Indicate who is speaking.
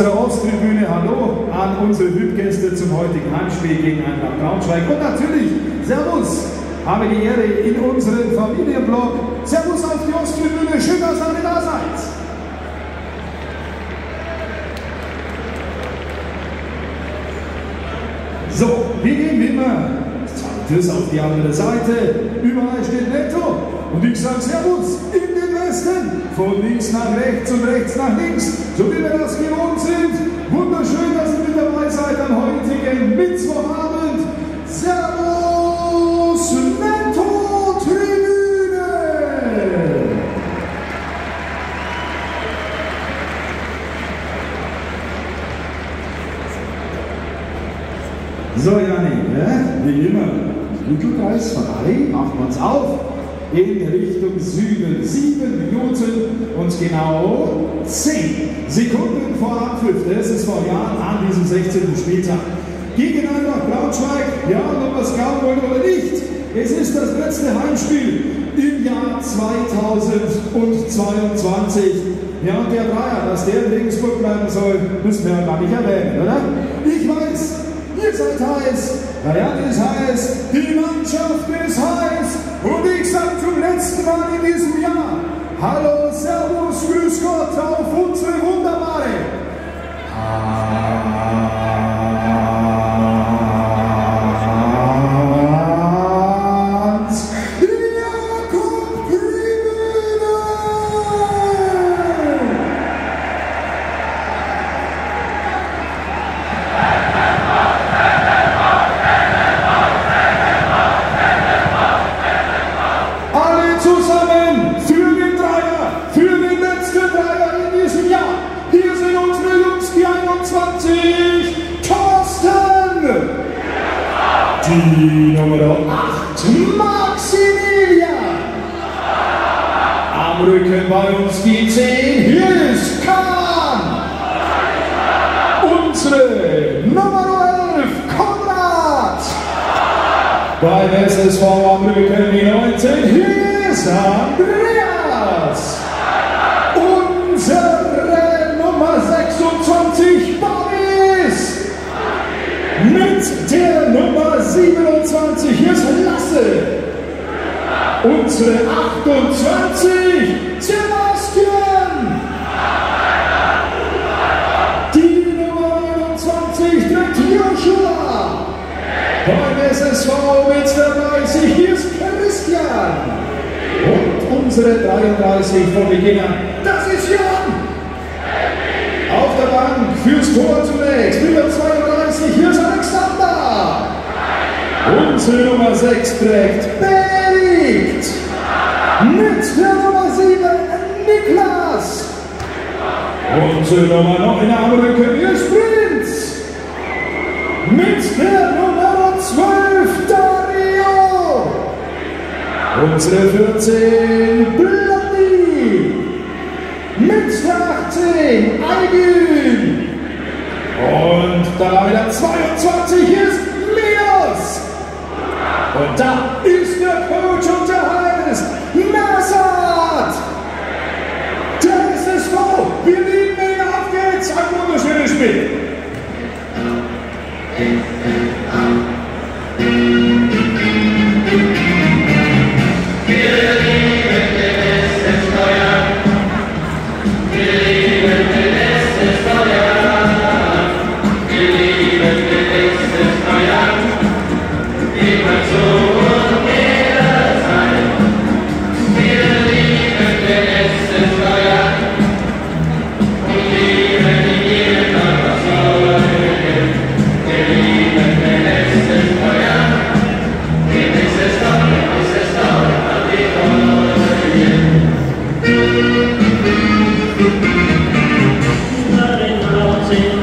Speaker 1: unserer Osttribüne hallo an unsere VIP-Gäste zum heutigen Heimspiel gegen Eintracht Braunschweig. Und natürlich, Servus, habe die Ehre in unserem Familienblog. Servus auf die Osttribüne, schön, dass ihr da seid. So, wir gehen wie immer zweites auf die andere Seite. Überall steht Netto. Und ich sage Servus in den Westen. Von links nach rechts und rechts nach links. So wie wir das gewohnt sind. Wunderschön, dass ihr mit dabei seid am heutigen Mittwochabend. Servus Netto-Tribüne. So, Janni, wie immer, Mittelkreis frei, machen wir uns auf in Richtung Süden. 7 Minuten und genau 10 Sekunden vor Abpfiff des SSV Jahn an diesem 16. Spieltag. Gegen Eintracht Braunschweig, ja, ob wir es glauben wollen oder nicht, es ist das letzte Heimspiel im Jahr 2022. Ja, und der Dreier, dass der in Regensburg bleiben soll, müssen wir ja gar nicht erwähnen, oder? Ich weiß, ihr seid heiß, der Jan ist heiß, die Mannschaft ist heiß und ich sage zum letzten Mal in diesem Jahr hallo, servus, grüß Gott auf unsere wunderbare die Nummer 8, Maximilian. Am Rücken bei uns die 10, hier ist Kahn. Unsere Nummer 11, Konrad. Beim SSV am Rücken die 19, hier ist Andreas. Unsere Nummer 26, Boris. Mit der Nummer 27, hier ist Lasse. Unsere 28, Sebastian. Die Nummer 29 trägt Joshua. Beim SSV mit der 30, hier ist Christian. Und unsere 33 von Beginner, das ist Jan. Auf der Bank fürs Tor zunächst, mit der 32, hier ist Alexander. Unsere Nummer 6 trägt Benedikt. Mit der Nummer 7 Niklas. Unsere Nummer 9 am Rücken ist Prinz. Mit der Nummer 12 Dario. Unsere 14 Blondie. Mit der 18 Aygün. Und da wieder 22 ist Mios. Und da ist der Coach und der heißt Nassad. Der SSV, wir lieben ihn, auf geht's, ein wunderschönes Spiel.
Speaker 2: Sing